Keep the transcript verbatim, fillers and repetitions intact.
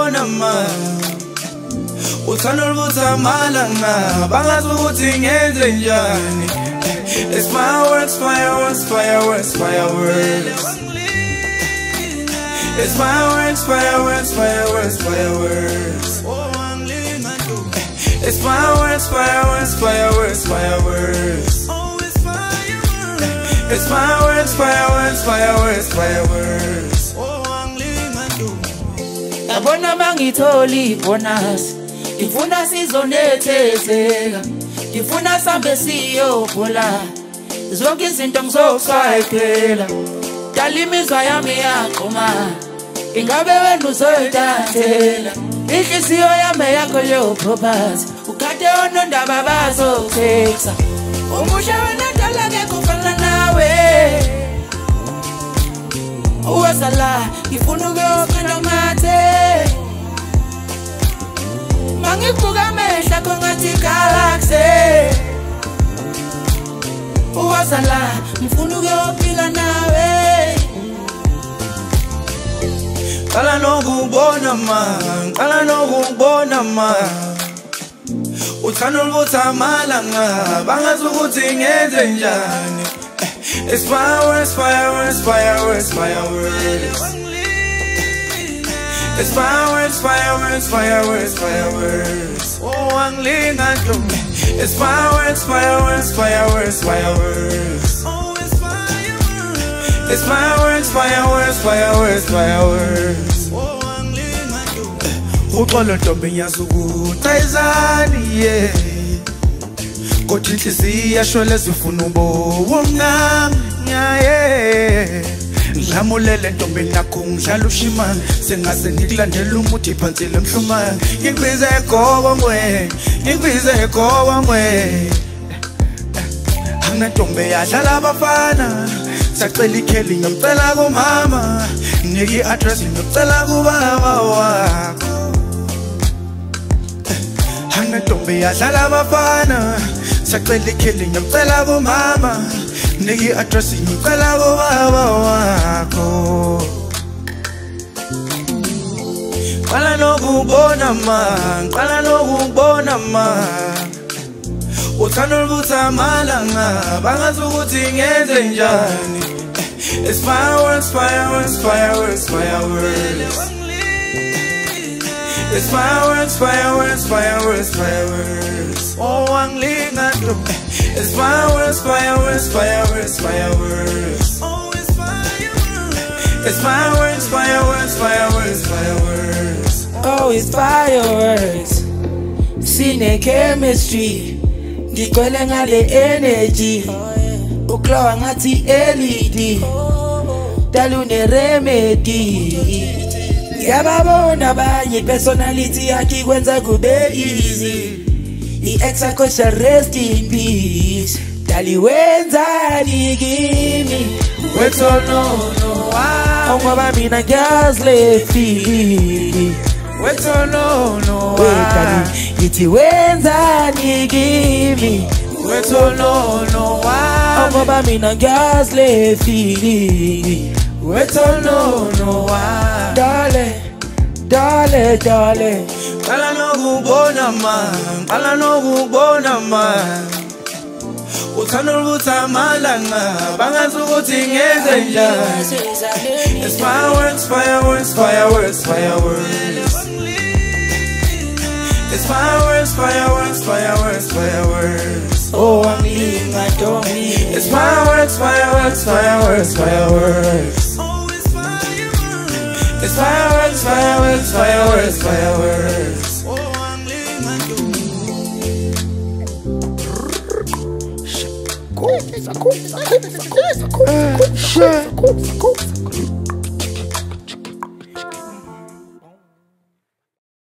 ukubona ma uthando lubuza malanga bangazi ukuthi ngenze njani. It's fireworks, fireworks, fireworks, fireworks. It's fireworks, fireworks, fireworks, fireworks. It's fireworks, fireworks, fireworks, fireworks. It's fireworks, fireworks, fireworks, fireworks. Yabona mangitholi bonus, ngifuna sizonethezeka, ngifuna sambe siyobhola, zonke izinto ngizosayphela, dala imizwa yami yaqoma, ingabe wena uzoyithathela, inhliziyo yami yakho yopropathi, ukade onondaba bazokutheksa, umusha wena dala ngeke ufana nawe. Uwasala, ngifuna ukuyophinda ngathe, mangibuka amehla kongathi galaxy. Uwasala, ngifuna ukuyophila nawe. Qala nokubona ma, qala nokubona ma, uthando lubuza malanga bangazi ukuthi ngenze njani. It's fireworks, fireworks, fireworks, fireworks. It's fireworks, fireworks, fireworks, fireworks. Oh, anglinga nto. It's fireworks, fireworks, fireworks, fireworks. Oh, it's fireworks. It's fireworks, fireworks, fireworks, fireworks. Oh, anglinga nto. Uxolo ntombi yazukuthi ayizani yeah. Kodwa inhliziyo yashwele zifuna ubowo mncane yeah. Nglamulele ntombi nakho ngidlala ushimani, sengaze ngikulandela umuthi phansi lemhlumani. Ngikwize egoba ngwe, ngikwize egoba ngwe. Angentombi yadlala abafana, sacela ikheli ngicela kumama, ngiki address ngicela kubaba wakho. Angentombi yadlala abafana, sacela ikheli ngicela kumama, ngiki address ngicela kubaba wakho. Qala nokubona ma, qala nokubona ma, uthando lubuza malanga bangazi ukuthi ngenze njani. It's fireworks, fireworks, fireworks, fireworks. It's fireworks, fireworks, fireworks, fireworks. Oh, anglinga nto. It's fireworks, fireworks, fireworks, fireworks. Oh, it's fireworks. It's fireworks, fireworks, fireworks, fireworks. Oh, it's fireworks. Sine chemistry, ngigcwele ngale energy. Uklowa ngathi L E D, dala une remedy. Yababona abanye personality yakhe kwenza kube easy. I-ex yakho shall rest in peace. Dali wenzani kimi, wetho no no wa, ngoba mina ngiyazilefile. Wetho no no wa, ngithi wenzani kimi, wetho no no wa, ngoba mina ngiyazilefile. Wetho no no wa, dale, dale, dale. Qala nokubona ma, qala nokubona ma, uthando lubuza malanga bangazi ukuthi ngenze njani. It's fireworks, fireworks, fireworks, fireworks. It's fireworks, fireworks, fireworks, fireworks. Oh, anglinga ntombi. It's fireworks, fireworks, fireworks, fireworks. It's fireworks, fireworks, fireworks, fireworks. Oh, anglinga ntombi. Cool, cool, cool, cool, cool, cool, cool, cool, cool.